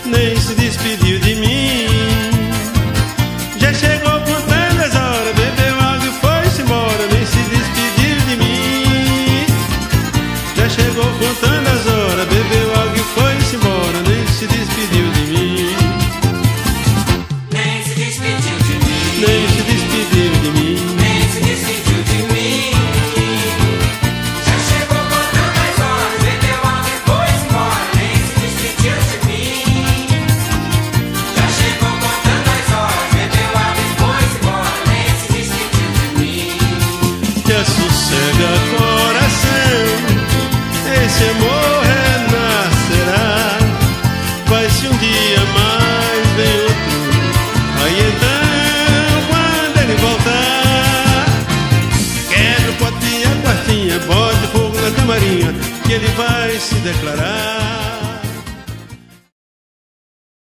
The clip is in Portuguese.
nem se despediu de mim. Já chegou contando as horas, bebeu água e foi-se embora, nem se despediu de mim. Já chegou contando as horas, bebeu água e foi-se embora, nem se despediu de mim. Nem se despediu de mim. Nem se despediu de mim. Nem se despediu de mim. Já chegou contando as horas, bebeu água e foi-se embora, nem se despediu de mim. Já chegou contando as horas, bebeu água e foi-se embora, nem se despediu de mim. Já sossega coração, esse amor renascerá. Vai-se um dia mais, vem outro. Aí então, quando ele voltar, quebra o pote e a quartinha, bote fogo na camarinha, que ele vai se declarar.